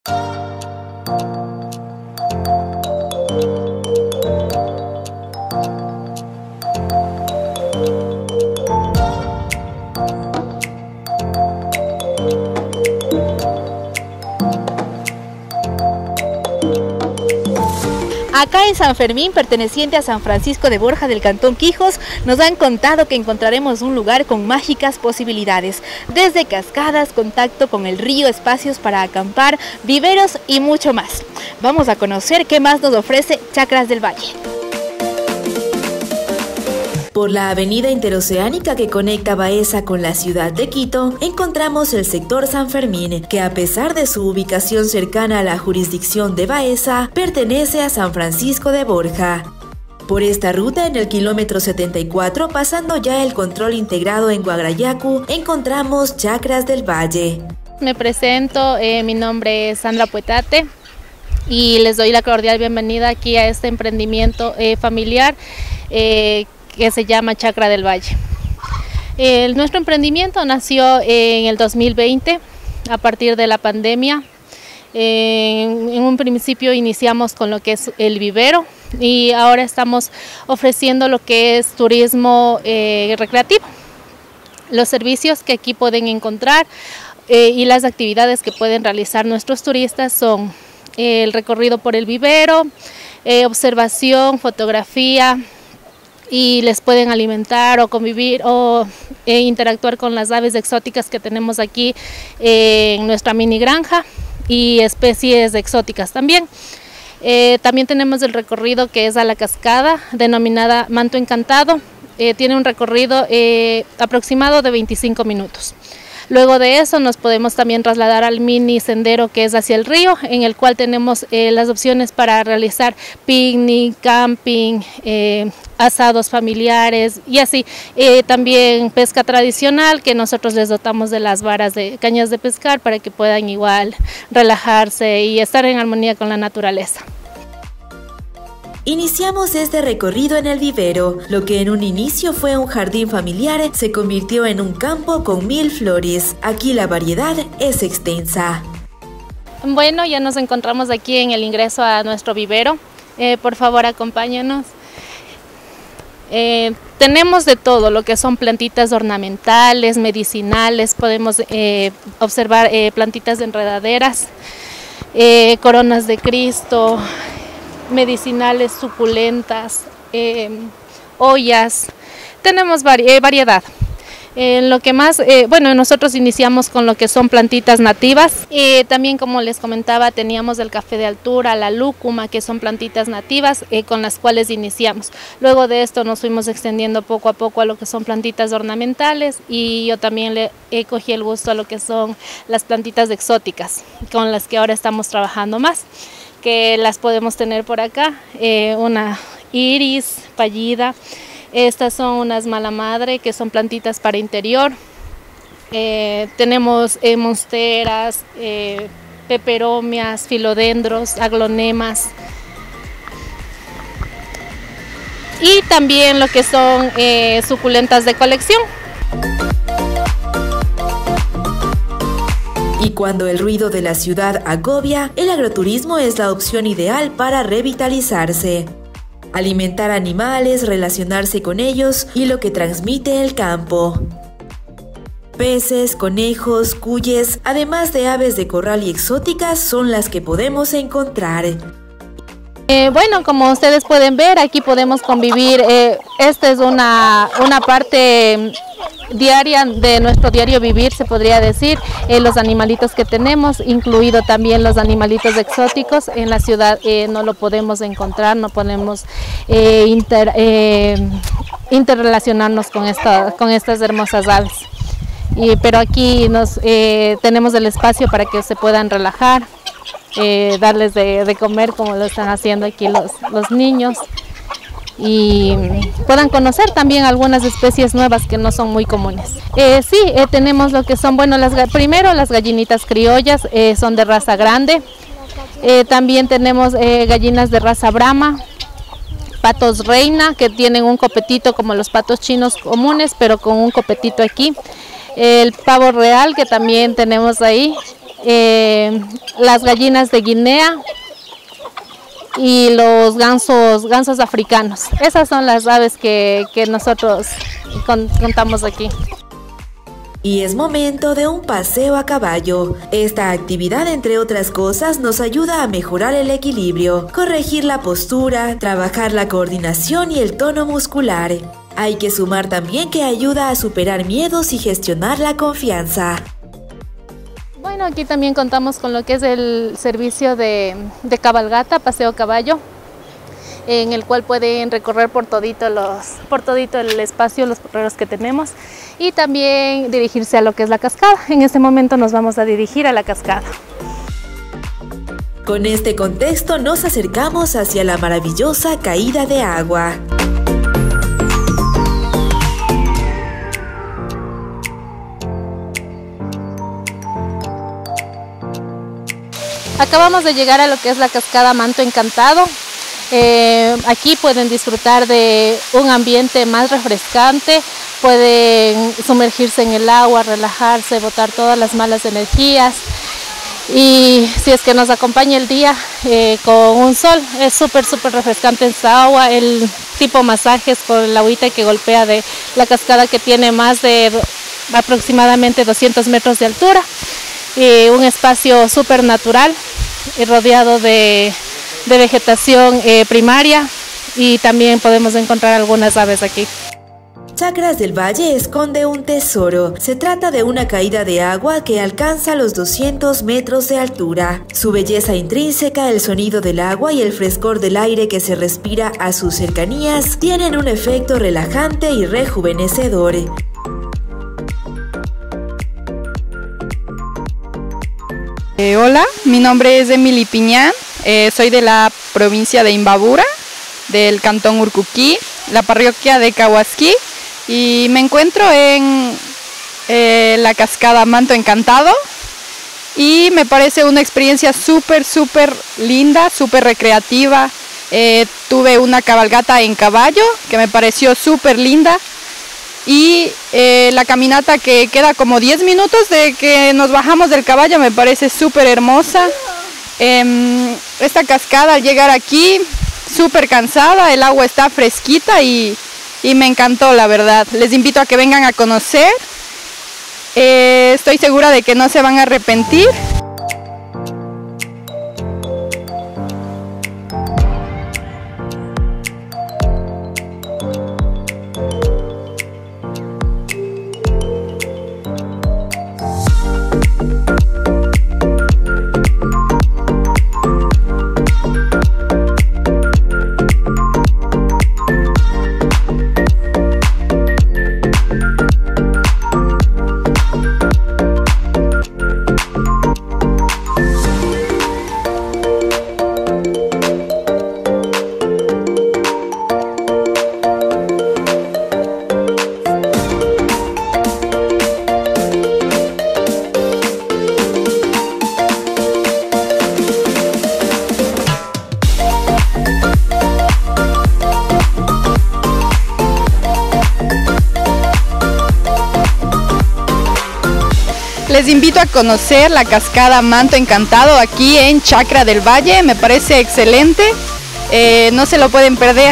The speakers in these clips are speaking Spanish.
Acá en San Fermín, perteneciente a San Francisco de Borja del Cantón Quijos, nos han contado que encontraremos un lugar con mágicas posibilidades, desde cascadas, contacto con el río, espacios para acampar, viveros y mucho más. Vamos a conocer qué más nos ofrece Chacras del Valle. Por la avenida interoceánica que conecta Baeza con la ciudad de Quito, encontramos el sector San Fermín, que a pesar de su ubicación cercana a la jurisdicción de Baeza, pertenece a San Francisco de Borja. Por esta ruta, en el kilómetro 74, pasando ya el control integrado en Guagrayacu, encontramos Chacras del Valle. Me presento, mi nombre es Sandra Puetate y les doy la cordial bienvenida aquí a este emprendimiento familiar que se llama Chacra del Valle. Nuestro emprendimiento nació en el 2020 a partir de la pandemia. En un principio iniciamos con lo que es el vivero y ahora estamos ofreciendo lo que es turismo recreativo. Los servicios que aquí pueden encontrar y las actividades que pueden realizar nuestros turistas son el recorrido por el vivero, observación, fotografía, y les pueden alimentar o convivir o interactuar con las aves exóticas que tenemos aquí en nuestra mini granja y especies exóticas también. También tenemos el recorrido que es a la cascada, denominada Manto Encantado. Tiene un recorrido aproximado de 25 minutos. Luego de eso nos podemos también trasladar al mini sendero que es hacia el río, en el cual tenemos las opciones para realizar picnic, camping, asados familiares y así. También pesca tradicional, que nosotros les dotamos de las varas de cañas de pescar para que puedan igual relajarse y estar en armonía con la naturaleza. Iniciamos este recorrido en el vivero. Lo que en un inicio fue un jardín familiar se convirtió en un campo con 1000 flores. Aquí la variedad es extensa. Bueno, ya nos encontramos aquí en el ingreso a nuestro vivero. Por favor, acompáñanos. Tenemos de todo, lo que son plantitas ornamentales, medicinales. Podemos observar plantitas de enredaderas, coronas de Cristo, medicinales suculentas, ollas. Tenemos variedad. Lo que más, bueno, nosotros iniciamos con lo que son plantitas nativas. También, como les comentaba, teníamos el café de altura, la lúcuma, que son plantitas nativas con las cuales iniciamos. Luego de esto nos fuimos extendiendo poco a poco a lo que son plantitas ornamentales y yo también le cogí el gusto a lo que son las plantitas exóticas, con las que ahora estamos trabajando más, que las podemos tener por acá, una iris, pallida. Estas son unas mala madre, que son plantitas para interior. Tenemos monsteras, peperomias, filodendros, aglonemas. Y también lo que son suculentas de colección. Y cuando el ruido de la ciudad agobia, el agroturismo es la opción ideal para revitalizarse. Alimentar animales, relacionarse con ellos y lo que transmite el campo. Peces, conejos, cuyes, además de aves de corral y exóticas, son las que podemos encontrar. Bueno, como ustedes pueden ver, aquí podemos convivir. Esta es una parte diaria de nuestro diario vivir, se podría decir. Los animalitos que tenemos, incluido también los animalitos exóticos. En la ciudad no lo podemos encontrar, no podemos interrelacionarnos con estas hermosas aves. Pero aquí tenemos el espacio para que se puedan relajar, darles de comer como lo están haciendo aquí los niños, y puedan conocer también algunas especies nuevas que no son muy comunes. Sí, tenemos lo que son, bueno, primero las gallinitas criollas, son de raza grande. También tenemos gallinas de raza brahma, patos reina, que tienen un copetito como los patos chinos comunes, pero con un copetito aquí. El pavo real, que también tenemos ahí, las gallinas de Guinea y los gansos africanos. Esas son las aves que nosotros contamos aquí. Y es momento de un paseo a caballo. Esta actividad, entre otras cosas, nos ayuda a mejorar el equilibrio, corregir la postura, trabajar la coordinación y el tono muscular. Hay que sumar también que ayuda a superar miedos y gestionar la confianza. Bueno, aquí también contamos con lo que es el servicio de cabalgata, paseo a caballo, en el cual pueden recorrer por todito el espacio, los correos que tenemos, y también dirigirse a lo que es la cascada. En este momento nos vamos a dirigir a la cascada. Con este contexto nos acercamos hacia la maravillosa caída de agua. Acabamos de llegar a lo que es la cascada Manto Encantado. Aquí pueden disfrutar de un ambiente más refrescante, pueden sumergirse en el agua, relajarse, botar todas las malas energías. Y si es que nos acompaña el día con un sol, es súper refrescante esta agua. El tipo masajes por el agüita que golpea de la cascada, que tiene más de aproximadamente 200 metros de altura. Un espacio súper natural, rodeado de vegetación primaria, y también podemos encontrar algunas aves aquí. Chacras del Valle esconde un tesoro. Se trata de una caída de agua que alcanza los 200 metros de altura. Su belleza intrínseca, el sonido del agua y el frescor del aire que se respira a sus cercanías tienen un efecto relajante y rejuvenecedor. Hola, mi nombre es Emily Piñán, soy de la provincia de Imbabura, del cantón Urcuquí, la parroquia de Cahuasquí, y me encuentro en la cascada Manto Encantado, y me parece una experiencia súper linda, súper recreativa. Tuve una cabalgata en caballo que me pareció súper linda. Y la caminata, que queda como 10 minutos de que nos bajamos del caballo, me parece súper hermosa. Esta cascada, al llegar aquí, súper cansada, el agua está fresquita y me encantó, la verdad. Les invito a que vengan a conocer. Estoy segura de que no se van a arrepentir. Les invito a conocer la cascada Manto Encantado aquí en Chacra del Valle. Me parece excelente, no se lo pueden perder.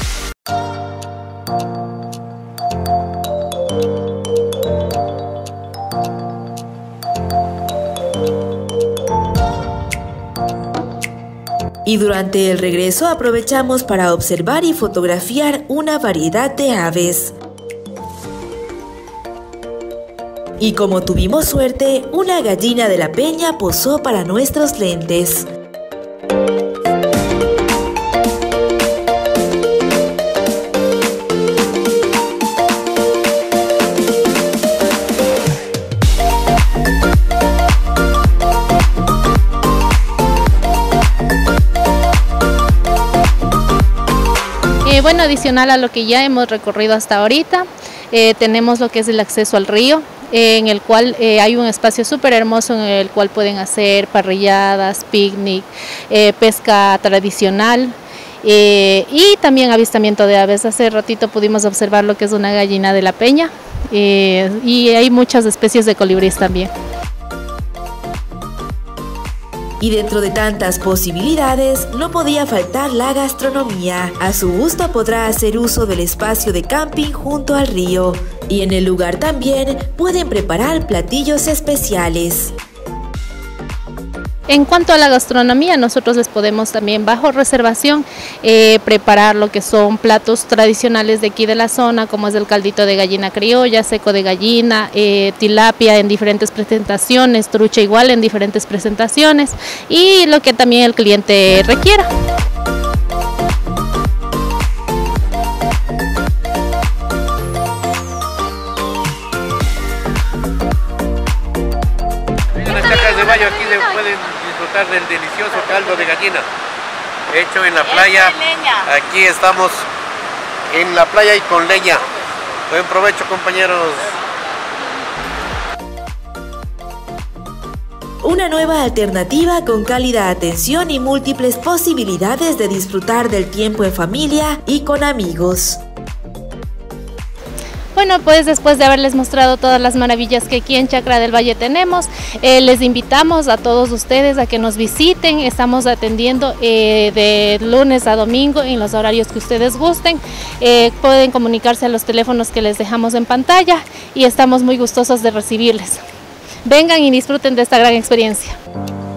Y durante el regreso aprovechamos para observar y fotografiar una variedad de aves. Y como tuvimos suerte, una gallina de la peña posó para nuestros lentes. Bueno, adicional a lo que ya hemos recorrido hasta ahorita, tenemos lo que es el acceso al río, en el cual hay un espacio súper hermoso en el cual pueden hacer parrilladas, picnic, pesca tradicional y también avistamiento de aves. Hace ratito pudimos observar lo que es una gallina de la peña y hay muchas especies de colibríes también. Y dentro de tantas posibilidades, no podía faltar la gastronomía. A su gusto podrá hacer uso del espacio de camping junto al río. Y en el lugar también pueden preparar platillos especiales. En cuanto a la gastronomía, nosotros les podemos también bajo reservación preparar lo que son platos tradicionales de aquí de la zona, como es el caldito de gallina criolla, seco de gallina, tilapia en diferentes presentaciones, trucha igual en diferentes presentaciones y lo que también el cliente requiera. Aquí se pueden disfrutar del delicioso caldo de gallina hecho en la playa. Aquí estamos en la playa y con leña. Buen provecho, compañeros. Una nueva alternativa con cálida atención y múltiples posibilidades de disfrutar del tiempo en familia y con amigos. Bueno, pues después de haberles mostrado todas las maravillas que aquí en Chacra del Valle tenemos, les invitamos a todos ustedes a que nos visiten. Estamos atendiendo de lunes a domingo en los horarios que ustedes gusten. Pueden comunicarse a los teléfonos que les dejamos en pantalla y estamos muy gustosos de recibirles. Vengan y disfruten de esta gran experiencia.